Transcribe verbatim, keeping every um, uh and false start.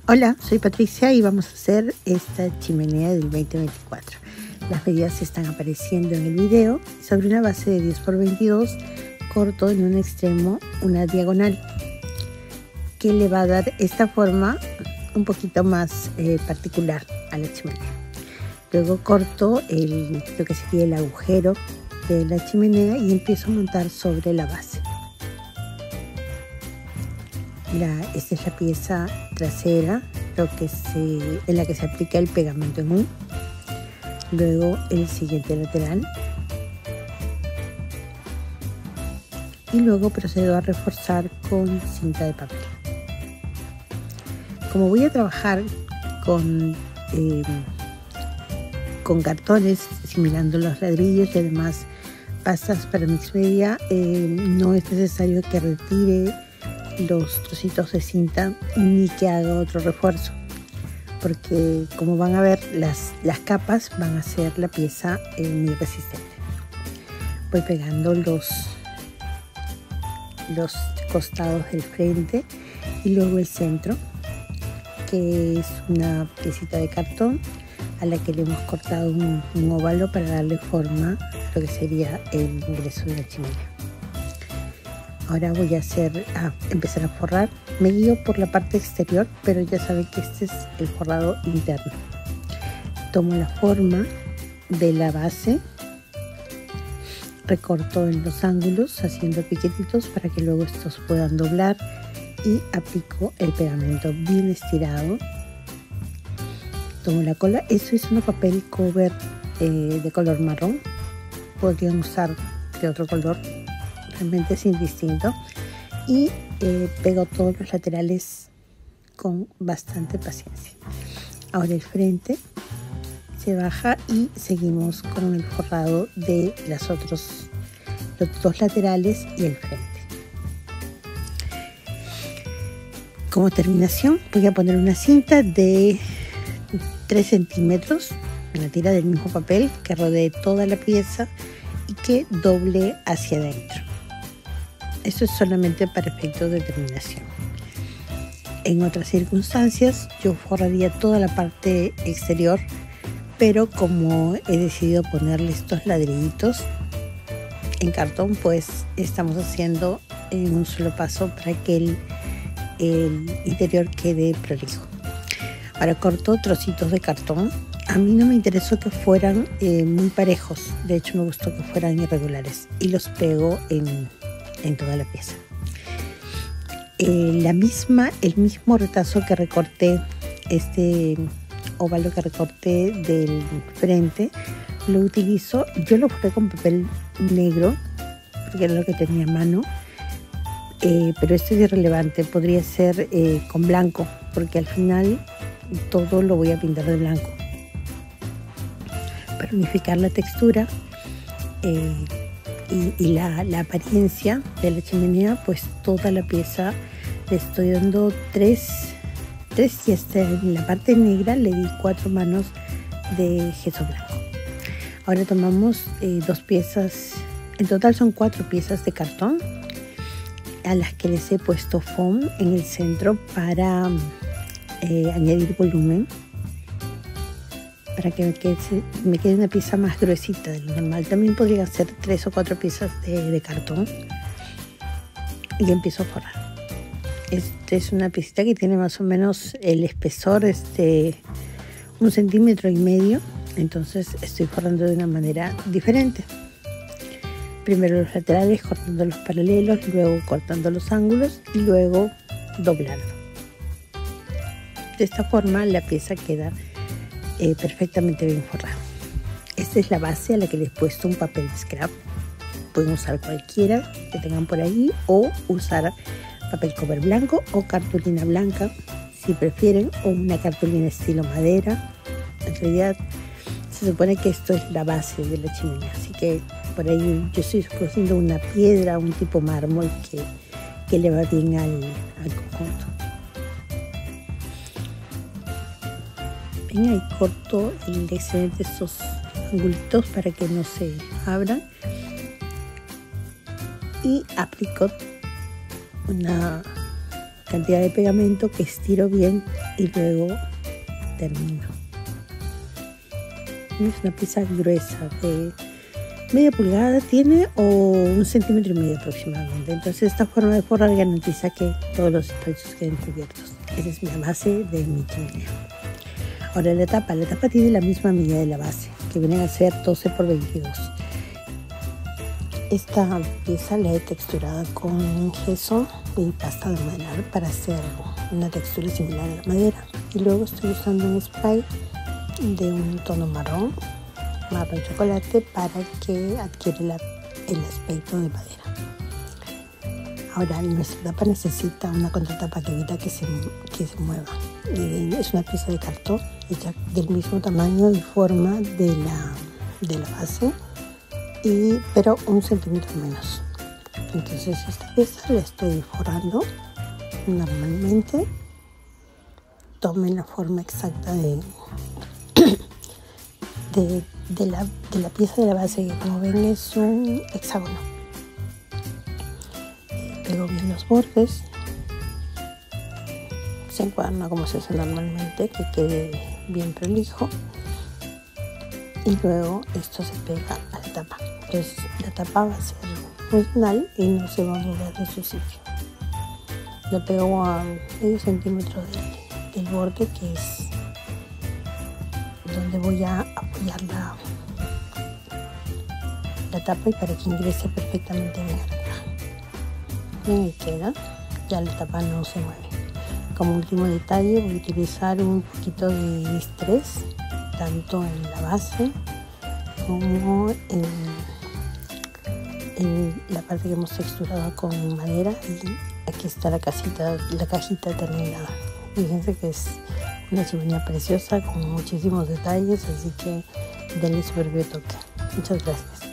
Hola, soy Patricia y vamos a hacer esta chimenea del veinte veinticuatro. Las medidas están apareciendo en el video. Sobre una base de diez por veintidós corto en un extremo una diagonal que le va a dar esta forma un poquito más eh, particular a la chimenea. Luego corto el, lo que sería el agujero de la chimenea y empiezo a montar sobre la base. La, esta es la pieza trasera, lo que se, en la que se aplica el pegamento en U. Luego el siguiente lateral. Y luego procedo a reforzar con cinta de papel. Como voy a trabajar con, eh, con cartones simulando los ladrillos y además pastas para mix media, eh, no es necesario que retire los trocitos de cinta ni que haga otro refuerzo, porque como van a ver, las, las capas van a hacer la pieza eh, muy resistente. Voy pegando los, los costados del frente y luego el centro, que es una piecita de cartón a la que le hemos cortado un, un óvalo para darle forma a lo que sería el ingreso de la chimenea. Ahora voy a hacer, a empezar a forrar. Me guío por la parte exterior, pero ya saben que este es el forrado interno. Tomo la forma de la base, recorto en los ángulos haciendo piquetitos para que luego estos puedan doblar y aplico el pegamento bien estirado. Tomo la cola. Esto es un papel cover eh, de color marrón. Podrían usar de otro color. Realmente es indistinto, y eh, pego todos los laterales con bastante paciencia. Ahora el frente se baja y seguimos con el forrado de las otros, los dos laterales y el frente. Como terminación voy a poner una cinta de tres centímetros en la tira del mismo papel que rodee toda la pieza y que doble hacia adentro. Esto es solamente para efectos de terminación. En otras circunstancias yo forraría toda la parte exterior, pero como he decidido ponerle estos ladrillitos en cartón, pues estamos haciendo en un solo paso para que el, el interior quede prolijo. Ahora corto trocitos de cartón. A mí no me interesó que fueran eh, muy parejos, de hecho me gustó que fueran irregulares, y los pego en en toda la pieza. Eh, la misma, el mismo retazo que recorté, este óvalo que recorté del frente, lo utilizo. Yo lo forré con papel negro porque era lo que tenía a mano, eh, pero este es irrelevante. Podría ser eh, con blanco, porque al final todo lo voy a pintar de blanco para unificar la textura eh, y, y la, la apariencia de la chimenea. Pues toda la pieza le estoy dando tres, tres y hasta en la parte negra le di cuatro manos de gesso blanco. Ahora tomamos eh, dos piezas, en total son cuatro piezas de cartón a las que les he puesto foam en el centro para eh, añadir volumen, para que me quede, me quede una pieza más gruesita de lo normal. También podría hacer tres o cuatro piezas de, de cartón y empiezo a forrar. Esta es una piecita que tiene más o menos el espesor de un centímetro y medio, entonces estoy forrando de una manera diferente. Primero los laterales, cortando los paralelos, luego cortando los ángulos y luego doblando. De esta forma la pieza queda Eh, perfectamente bien forrado. Esta es la base a la que les he puesto un papel de scrap. Pueden usar cualquiera que tengan por ahí o usar papel cover blanco o cartulina blanca si prefieren, o una cartulina estilo madera. En realidad se supone que esto es la base de la chimenea, así que por ahí yo estoy escogiendo una piedra, un tipo mármol que, que le va bien al, al conjunto. Ven, ahí corto el excedente de estos angulitos para que no se abran y aplico una cantidad de pegamento que estiro bien y luego termino. Es una pieza gruesa de media pulgada tiene o un centímetro y medio aproximadamente. Entonces esta forma de forrar garantiza que todos los espacios queden cubiertos. Esa es la base de mi chimenea. Ahora la tapa. La tapa tiene la misma medida de la base, que viene a ser doce por veintidós. Esta pieza la he texturado con gesso y pasta de modelar para hacer una textura similar a la madera. Y luego estoy usando un spray de un tono marrón, marrón chocolate, para que adquiera la, el aspecto de madera. Ahora nuestra tapa necesita una contratapa que evita que se, que se mueva. Y es una pieza de cartón hecha del mismo tamaño y forma de la, de la base, y, pero un centímetro menos. Entonces esta pieza la estoy forrando normalmente. Tomen la forma exacta de, de, de, la, de la pieza de la base, que como ven es un hexágono. Pego bien los bordes, se encuadra como se hace normalmente, que quede bien prolijo, y luego esto se pega a la tapa. Entonces la tapa va a ser original y no se va a mover de su sitio. Lo pego a medio centímetro del, del borde, que es donde voy a apoyar la, la tapa, y para que ingrese perfectamente bien acá. Bien, ahí queda. Ya la tapa no se mueve. Como último detalle voy a utilizar un poquito de estrés, tanto en la base como en, en la parte que hemos texturado con madera, y aquí está la casita, la cajita terminada. Fíjense que es una chimenea preciosa con muchísimos detalles, así que denle su propio toque. Muchas gracias.